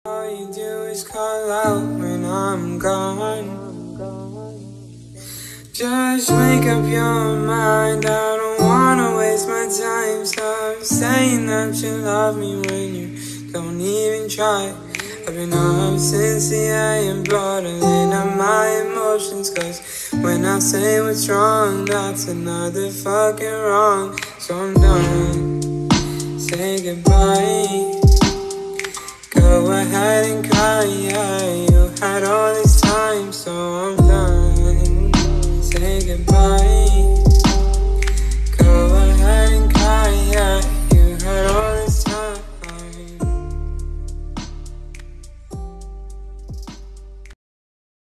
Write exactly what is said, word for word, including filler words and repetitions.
All you do is call out when I'm gone. Just make up your mind, I don't wanna waste my time. Stop saying that you love me when you don't even try. I've been up since the A M, bottling up my emotions. Cause when I say what's wrong, that's another fucking wrong. So I'm done, say goodbye. Go ahead and cry, yeah. You had all this time, so I'm done. Say goodbye.